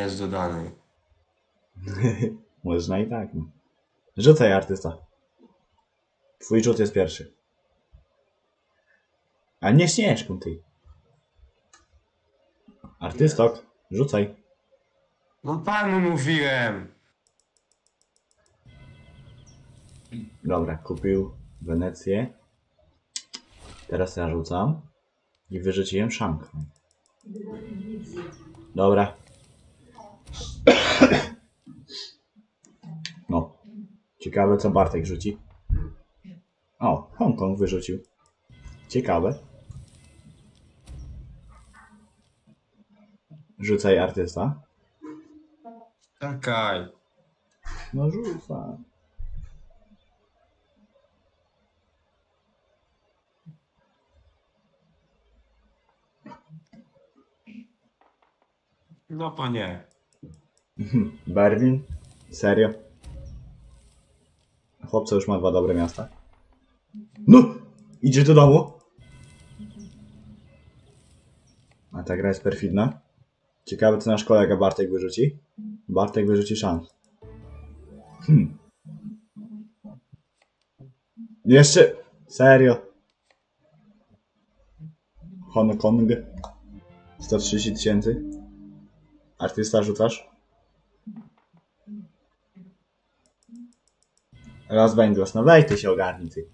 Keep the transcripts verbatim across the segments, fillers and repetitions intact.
jest dodany. Można i tak. No. Rzucaj, artysta. Twój rzut jest pierwszy. A nie śnieżką ty. Artystok, rzucaj. No panu mówiłem. Dobra, kupił Wenecję. Teraz ja rzucam. I wyrzuciłem Szanghaj. Dobra. No. Ciekawe, co Bartek rzuci. O, Hongkong wyrzucił. Ciekawe. Rzucaj, artysta. Czekaj. No rzucaj. No panie. Berlin? Serio? Chłopca już ma dwa dobre miasta. No! Idziesz do domu? A ta gra jest perfidna. Ciekawe, co nasz kolega Bartek wyrzuci. Bartek wyrzuci szans. Hmm. Jeszcze... Serio? Hongkong. sto trzydzieści tysięcy. Artysta rzucasz? Las Vegas, no weź ty się ogarnij ty.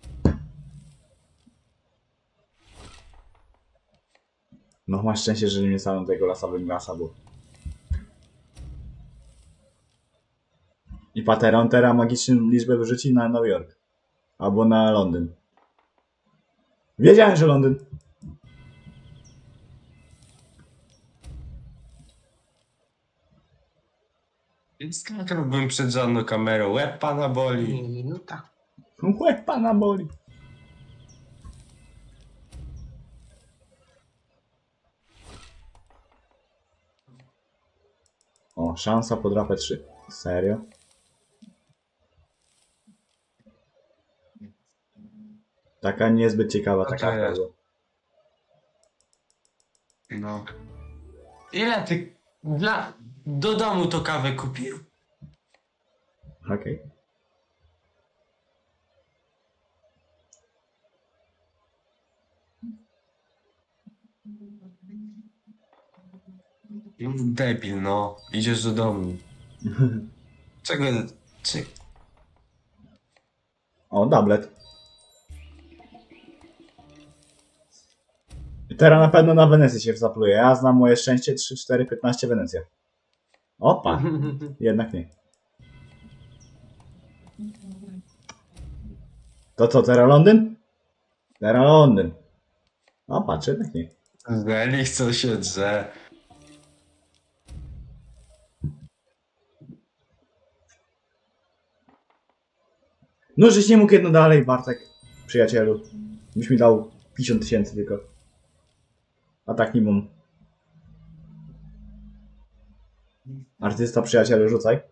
No masz szczęście, że nie staną tego Lasa Vegasa, bo... I Patera, on teraz magiczną liczbę wyrzuci na Nowy Jork. Albo na Londyn. Wiedziałem, że Londyn. Skakałbym przed żadną kamerą. Łeb pana boli. Minuta. Łeb pana boli. O, szansa pod rapę trzy. Serio? Taka niezbyt ciekawa, A taka to jest. prawda. No. Ile ty dla... do domu to kawę kupił? Okej. Debil, no. Idziesz do domu. Czego... Czy... O, doublet. I teraz na pewno na Wenecję się zapluje. Ja znam moje szczęście trzy, cztery, piętnaście Wenecja. Opa! Jednak nie. To co, teraz Londyn? Teraz Londyn. O, patrz, jednak nie. Zeli, co się drze. No, żeś nie mógł jedno dalej, Bartek. Przyjacielu. Byś mi dał pięćdziesiąt tysięcy tylko. A tak nie mam. Artysta, przyjacielu, rzucaj.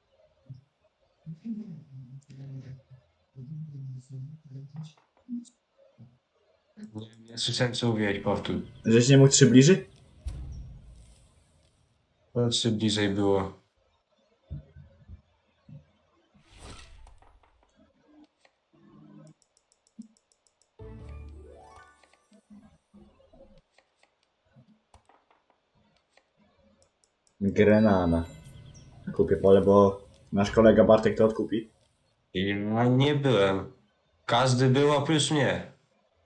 Nie, nie słyszałem co mówiłeś, powtórz. Żeś nie mógł trzy bliżej? To trzy bliżej było. Grenada. Kupię pole, bo nasz kolega Bartek to odkupi. Ja nie byłem. Każdy był oprócz mnie.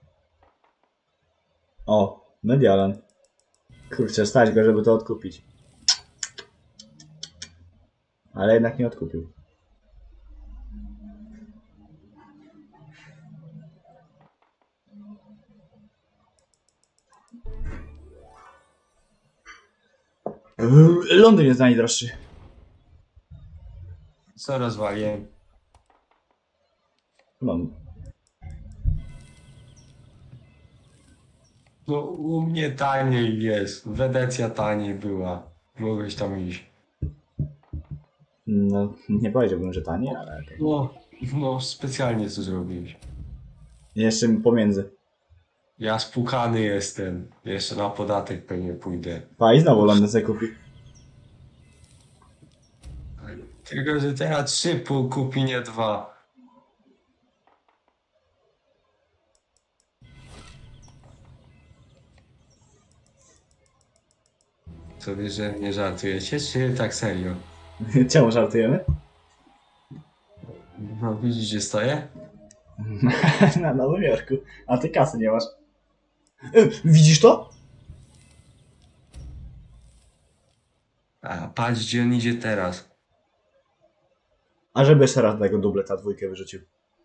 O, Medialan. Kurczę, stać go, żeby to odkupić. Ale jednak nie odkupił. Londyn jest najdroższy. Co rozwaliłem? Londyn. No u mnie taniej jest. Wenecja taniej była. Mogłeś tam iść. No, nie powiedziałbym, że taniej, ale... No, no specjalnie co zrobiłeś. Jeszcze pomiędzy. Ja spłukany jestem. Jeszcze na podatek pewnie pójdę. Pa, i znowu Londyn sobie kupi. Tylko, że teraz trzy pół kupi, nie dwa. Co wy, że nie żartujecie, czy tak serio? Czemu żartujemy? No widzisz, gdzie stoję? Na Nowym Jorku. A ty kasy nie masz. E, widzisz to? A patrz, gdzie on idzie teraz. A żeby jeszcze raz tego dubleta dwójkę wyrzucił.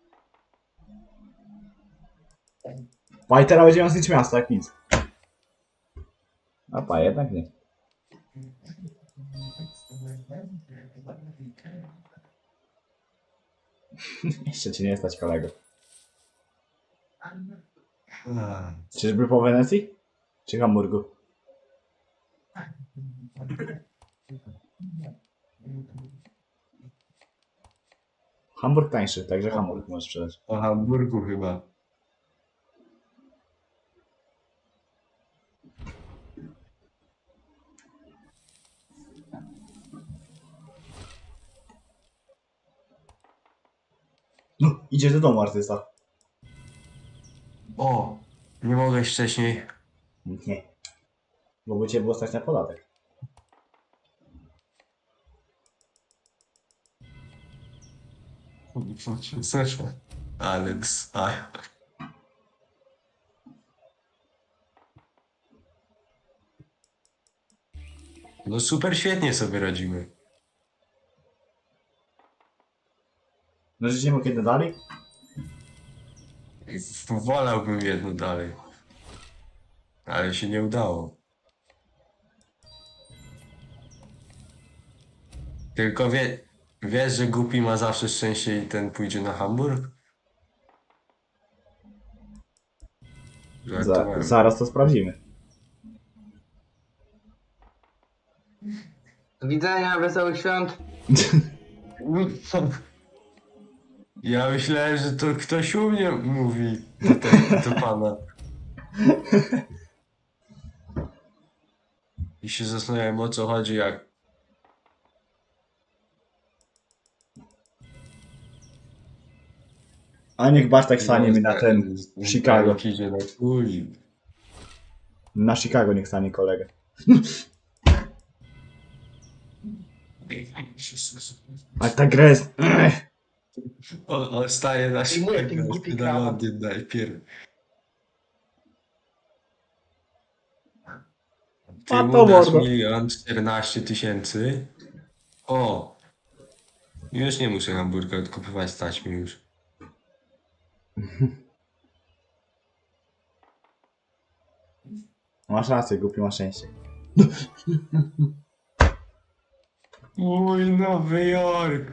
Pa i teraz będzie miał znić miasto, jak nic. A pa, jednak nie. Jeszcze ci nie stać, kolego. A, Czyżby po Wenecji? Czy Hamburgu? Hamburg tańszy, także Hamburg możesz sprzedać. o Hamburgu chyba. No, idziesz do domu, artysta. O, nie mogłeś wcześniej. Nie. Bo by cię było stać na podatek. Zeszło. Ale dstaja. No super świetnie sobie radzimy. No, że nie mógł kiedy dalej? Wolałbym jedno dalej. Ale się nie udało. Tylko wie, wiesz, że głupi ma zawsze szczęście i ten pójdzie na Hamburg? Za, Żartowałem. zaraz to sprawdzimy. Do widzenia, wesołych świąt. Ja myślałem, że to ktoś u mnie mówi do, te, do pana. I się zastanawiałem, o co chodzi, jak... A niech Bartek stanie mi na ten... w Chicago. Idzie na twój. Na Chicago niech stanie kolega. Ale ta gra jest... Ech. O, o, staje na Przyjmuję ten Chicago, głupi na krawat. Londyn najpierw. Ty A mu to dasz mordo. milion czternaście tysięcy. O! Już nie muszę hamburga odkupywać, stać mi już. Masz rację, głupi ma szczęście. Mój Nowy Jork!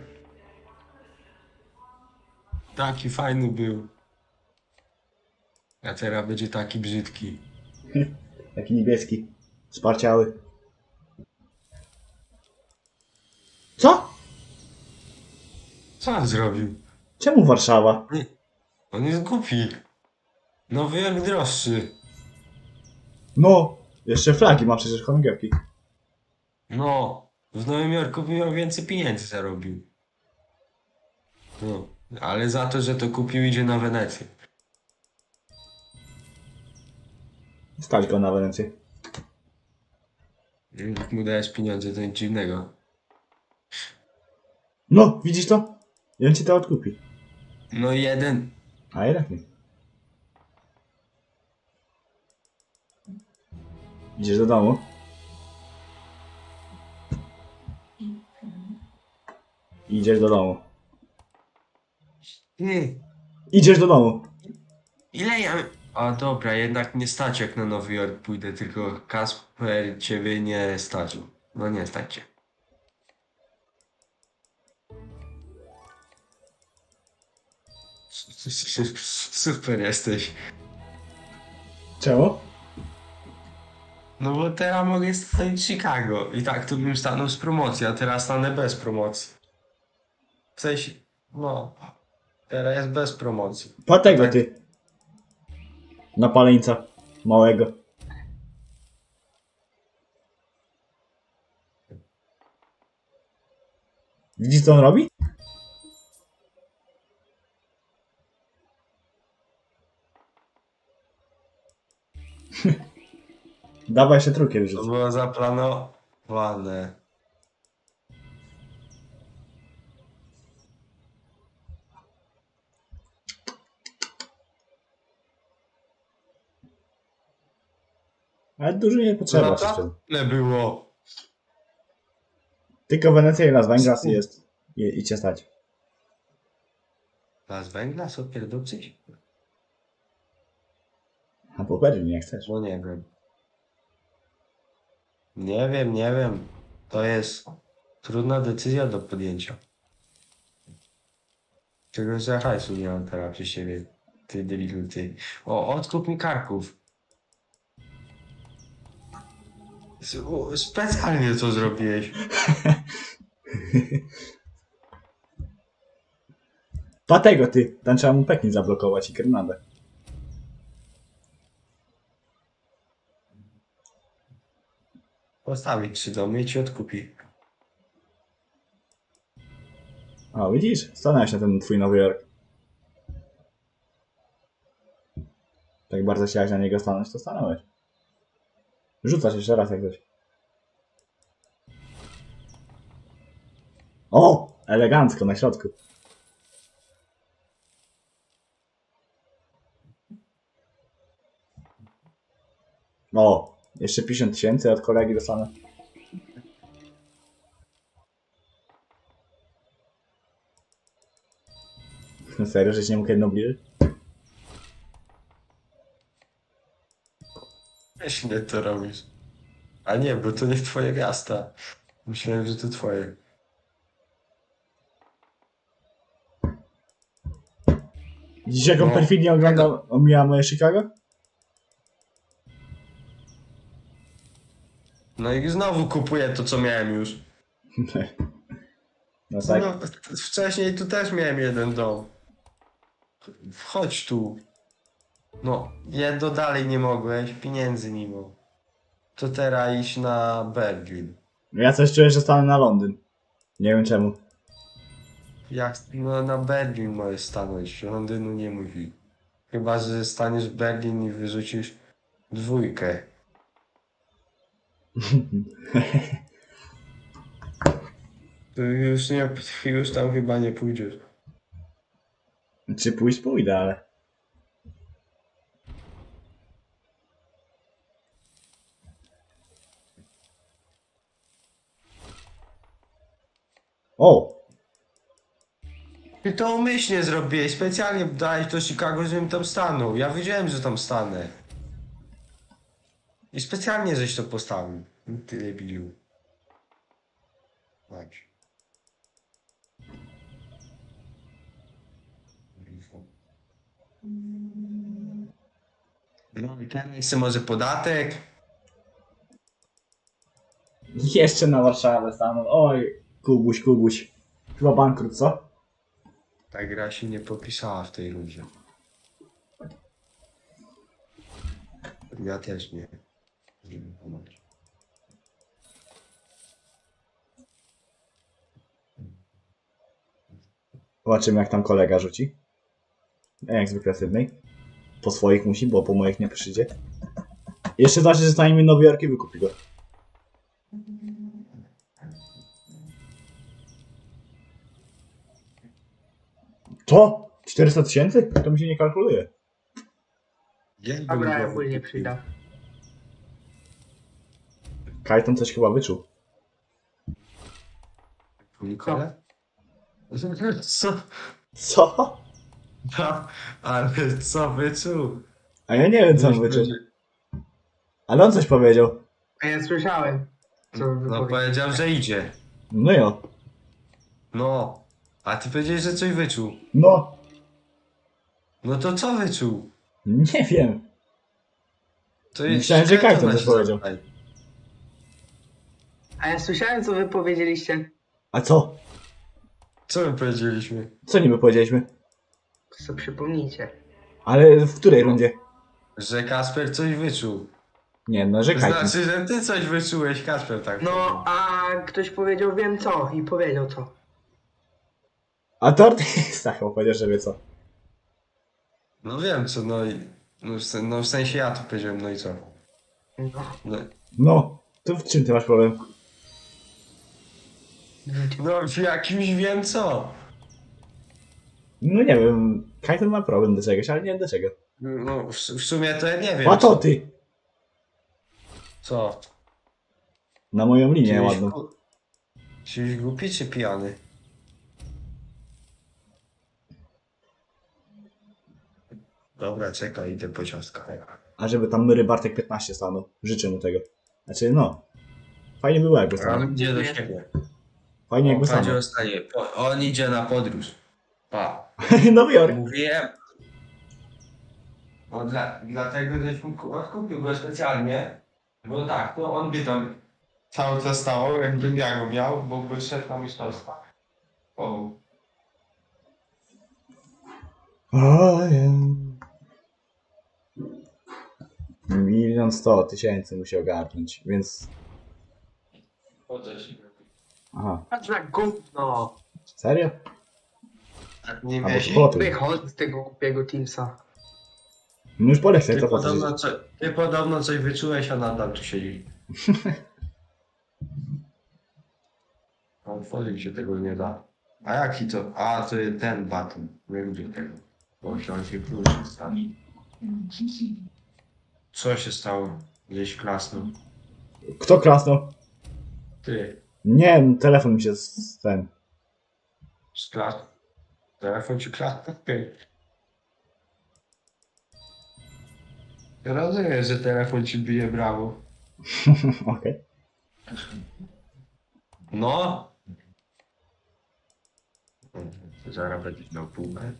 Taki fajny był. A teraz będzie taki brzydki. Taki niebieski. Sparciały. Co? Co on zrobił? Czemu Warszawa? Nie. On jest głupi. Nowy Jork droższy. No, jeszcze flagi ma przecież chorągiewki. No, w Nowym Jorku by miał więcej pieniędzy zarobił. No, ale za to, że to kupił, idzie na Wenecję. Stać go na Wenecję. Jak mu dajesz pieniądze, to nic dziwnego. No, widzisz to? I on ci to odkupi. No jeden. A jednak nie. Idziesz do domu? Idziesz do domu. Ty, Idziesz do domu. ile ja... A dobra, jednak nie stać jak na Nowy Jork pójdę, tylko Kasper, ciebie nie stać. No nie stać cię. Super jesteś. Czemu? No bo teraz mogę stanąć w Chicago i tak to bym stanął z promocji, a teraz stanę bez promocji. W sensie, no, teraz jest bez promocji. Po tego Tak. ty. Na paleńca. Małego. Widzisz co on robi? Dawaj się trukiem To rzuć. było zaplanowane. Ale dużo nie potrzeba. szczerze. Naprawdę było. Tylko Wenecja i Las Vegas jest. I, i cię stać. Las Vegas opierdolczyć? A po Berlin nie chcesz. No nie wiem. Nie wiem, nie wiem. To jest trudna decyzja do podjęcia. Czegoś za hajsu nie mam teraz przy siebie. Ty debilu, ty. O, odkup mi karków. S- o, Specjalnie to zrobiłeś. Patego ty. Tam trzeba mu peknie zablokować i grenadę. Postawić trzy domy i ci odkupi. O, widzisz? Stanąłeś na ten twój Nowy Jork. Tak bardzo chciałeś na niego stanąć, to stanąłeś. Rzucasz jeszcze raz jak coś. O! Elegancko na środku. O! Jeszcze pięćdziesiąt tysięcy od kolegi dostanę. Serio, że się nie mógł jedno bliżej? Źle to robisz. A nie, bo to nie twoje miasta. Myślałem, że to twoje. Widzisz jak on No. perfidnie ogląda, omija moje Chicago? No i znowu kupuję to, co miałem już. No tak. No, wcześniej tu też miałem jeden dom. Wchodź tu. No, jedno dalej nie mogłeś, pieniędzy nie mogę. To teraz iść na Berlin. Ja coś czuję, że stanę na Londyn. Nie wiem czemu. Jak no, na Berlin możesz stanąć, Londynu nie mówi. Chyba, że staniesz w Berlin i wyrzucisz dwójkę. To już, nie, już tam chyba nie pójdziesz. Czy pójść pójdę, ale... O! Ty to umyślnie zrobiłeś, specjalnie dałeś do Chicago, żebym tam stanął. Ja wiedziałem, że tam stanę. I specjalnie żeś to postawił. Ty debilu. Chodź. No i teraz jeszcze może podatek? Jeszcze na Warszawę stanął. Oj, Kubuś, Kubuś. Chyba bankrut, co? Ta gra się nie popisała w tej rundzie. Ja też nie. Żeby pomóc. Zobaczymy jak tam kolega rzuci. Jak zwykle Sydney. Po swoich musi, bo po moich nie przyjdzie. Jeszcze znaczy, że stanie mi Nowy Jork i wykupi go. Co? czterysta tysięcy? To mi się nie kalkuluje. Jak Dobra, bym ja go później wykupił? przyjdę. Kajton coś chyba wyczuł. Nikole? Co? Co? No, ale co wyczuł? A ja nie wiem co on wyczuł. Ale on coś powiedział. A ja słyszałem, co wy No powiedzieliście. powiedział, że idzie. No jo. No. A ty powiedziałeś, że coś wyczuł. No. No to co wyczuł? Nie wiem. To jest Myślałem, że Kajtona Kajton się coś powiedział. zapytaj. A ja słyszałem, co wy powiedzieliście. A co? Co my powiedzieliśmy? Co niby powiedzieliśmy? To sobie przypomnijcie. Ale w której rundzie? Że Kasper coś wyczuł. Nie no, że Kajton. Znaczy, że ty coś wyczułeś, Kasper, tak. No, a ktoś powiedział wiem co i powiedział co. A to artysta chyba powiedział, że wie co. No wiem co, no i... No w, sen, no w sensie ja to powiedziałem, no i co? No. No, No, to w czym ty masz problem? no w jakimś wiem co. No nie wiem, Kajton ma problem do czegoś, ale nie wiem do czego. No w, w sumie to ja nie wiem. A to co. ty! Co? Na moją linię Jesteś ładną. gu- Jesteś głupi czy pijany? Dobra, czekaj, idę po ciastka. A żeby tam Myry Bartek piętnaście stanął. Życzę mu tego. Znaczy no. Fajnie było jakby stanął. On idzie do siebie. Fajnie jakby On będzie stanął. ostanie. Po- On idzie na podróż. Pa. Nowy Jork. Mówiłem. No dla, dlatego żeś mu ku- kupił go specjalnie. Bo tak, to on by tam cały czas stało, jakbym ja go miał, bo by szedł na mistrzostwa. O. O, yeah. Milion sto tysięcy musi ogarnąć, więc... Po co się robi? Aha, Patrz na gówno. serio? Nie A bo miałeś. to po tym. Wychodź z tego głupiego Teamsa. No już poleć sobie, Ty to po co? podobno, co, ty podobno coś wyczułeś, a nadal tu siedzi. Otworzyć się tego nie da. A jaki to? A, to jest ten baton. Nie lubię tego. Bo się on się kluczy stanie. Co się stało? Gdzieś klasnął. Kto klasnął? Ty, Nie, telefon mi się z, z ten... z klas... Telefon ci klasnął? Okej. Ja rozumiem, że telefon ci bije brawo. Okej. No! Zaraz będziesz miał półkę.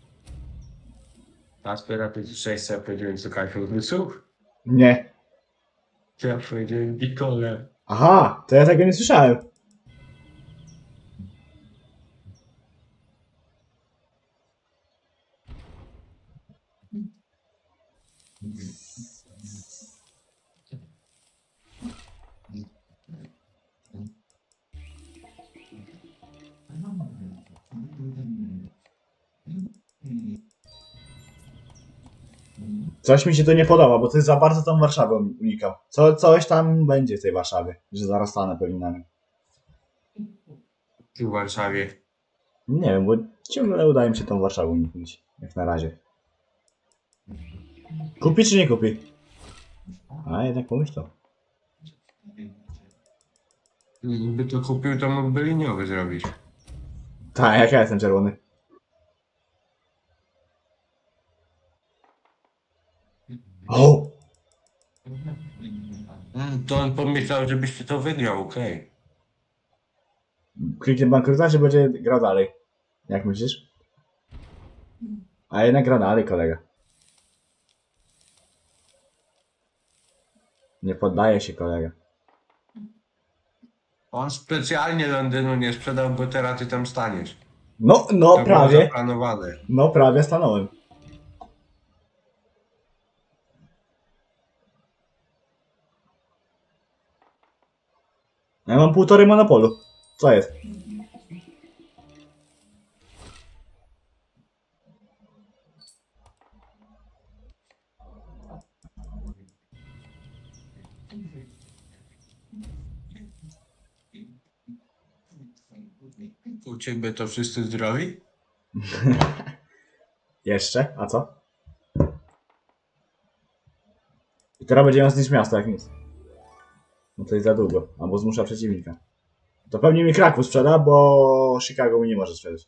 Aspera pięćdziesiąt sześć, ja powiedziałem co Kajfel wysłuch. Nie. Ja powiedziałem Nicole. Aha, to ja tego nie słyszałem. Coś mi się to nie podoba, bo to jest za bardzo tą Warszawę unikał. Co, coś tam będzie w tej Warszawie, że zaraz stanę pewnie na nim. Tu w Warszawie. Nie wiem, bo ciągle udaje mi się tą Warszawę uniknąć, jak na razie. Kupi czy nie kupi? A, jednak pomyślał. Gdyby to kupił, to mógłby liniowy zrobić. Tak, jak ja jestem czerwony. O! Mm, To on pomyślał, żebyś ty to wygrał, okej. Kliknie bankruta, czy będzie grał dalej? Jak myślisz? A jednak gra dalej, kolega. Nie poddaje się, kolega. On specjalnie Londynu nie sprzedał, bo teraz ty tam staniesz. No, no, To było prawie. zaplanowane. No, prawie stanąłem. Ja mam półtorej monopolu. Co jest? U ciebie to wszyscy zdrowi? Jeszcze? A co? I teraz będzie miał zniszczyć miasto, jak nic. No to jest za długo. Albo zmusza przeciwnika. To pewnie mi Kraków sprzeda, bo Chicago mi nie może sprzedać.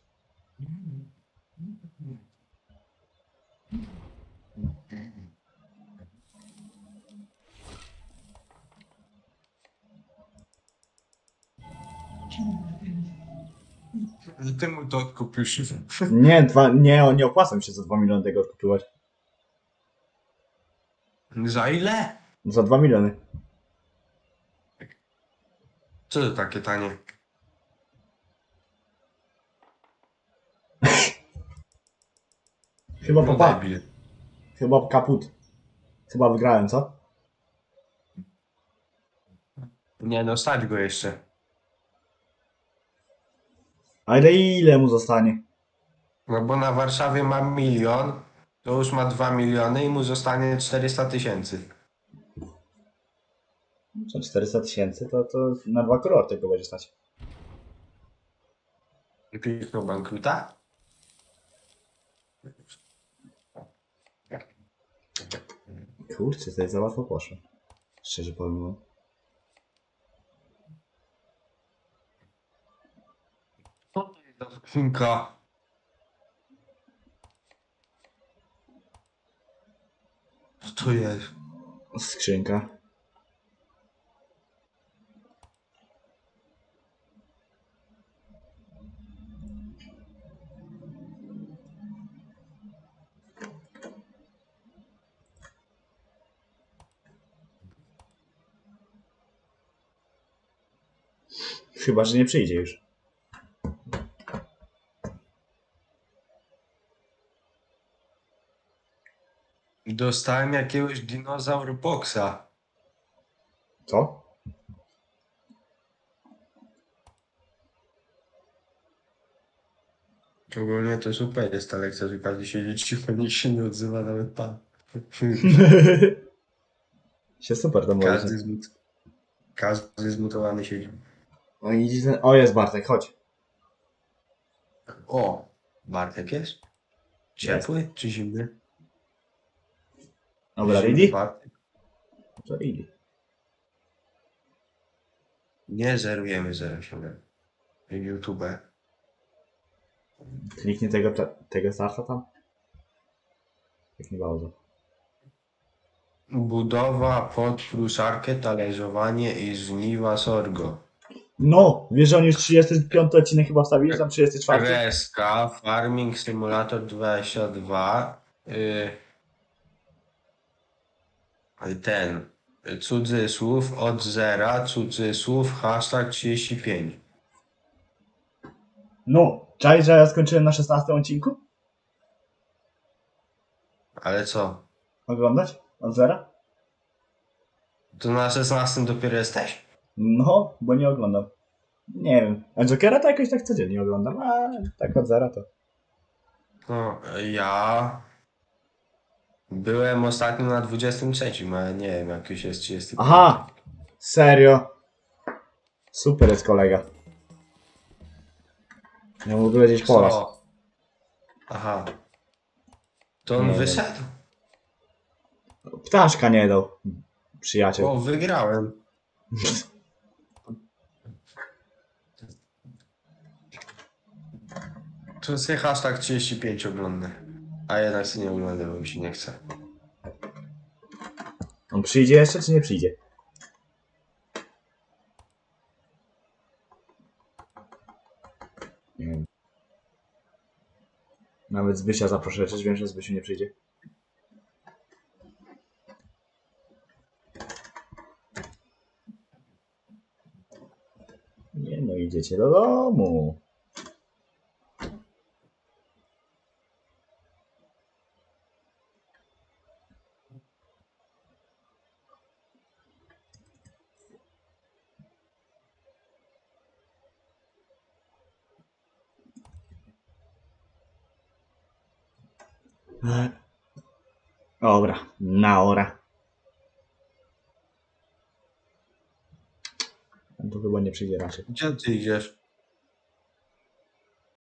Ty mu to odkupisz. Nie, dwa, nie, nie opłaca mi się za dwa miliony tego odkupować. Za ile? Za dwa miliony. Co to takie tanie? Chyba No popa. debil. Chyba kaput. Chyba wygrałem, co? Nie no, stać go jeszcze. A ile ile mu zostanie? No bo na Warszawie ma milion, to już ma dwa miliony i mu zostanie czterysta tysięcy. Co czterysta tysięcy, to, to na dwa kurorty go będzie stać. Kliknął bankruta? Kurczę, to jest za łatwo poszło. Szczerze powiem wam. Co to jest za skrzynka? Co to jest? Skrzynka. Chyba, że nie przyjdzie już. Dostałem jakiegoś dinozaur boxa. Co? Ogólnie to super jest ta lekcja, że każdy siedzi cicho, nikt się nie odzywa, nawet pan. się super to Każdy, może. zmut... każdy zmutowany siedzi. O, idzie ten... o, jest Bartek, chodź. O, Bartek jest? Ciepły czy zimny? Dobra, Zimny ready? Bartek. To ready. Nie zerujemy zero siedem. YouTube. Kliknij tego, tego starta tam. Jak nie bardzo. Budowa pod pruszarkę, talerzowanie i żniwa sorgo. No, wiesz, że on już trzydziesty piąty odcinek chyba wstawiłeś, tam trzydziesty czwarty? Kreska, Farming Simulator dwadzieścia dwa. Yy, ten. Cudzysłów od zera, cudzysłów, hashtag trzydzieści pięć. No, czaj, że ja skończyłem na szesnastym odcinku? Ale co? Oglądać? Od zera? To na szesnastym dopiero jesteś? No, bo nie oglądam. Nie wiem. A Jokera to jakoś tak codziennie oglądam, a tak od zera to. No, ja byłem ostatnio na dwudziestym trzecim, ale nie wiem, jak już jest trzydziesty piąty. Aha! Serio? Super jest kolega. Ja mógł gdzieś po raz. Co? Aha. To on Nie wiem. wyszedł? Ptaszka nie dał. Przyjaciel. O, wygrałem. To sobie hashtag trzydzieści pięć oglądam. A jednak sobie nie oglądam, bo mi się nie chce. On przyjdzie jeszcze, czy nie przyjdzie? Nie wiem. Nawet Zbysia zaproszę, czy wiem, że Zbysiu nie przyjdzie. Nie no, idziecie do domu. Dobra, naora. On tu chyba nie przyjdzie raczej. Gdzie ty idziesz?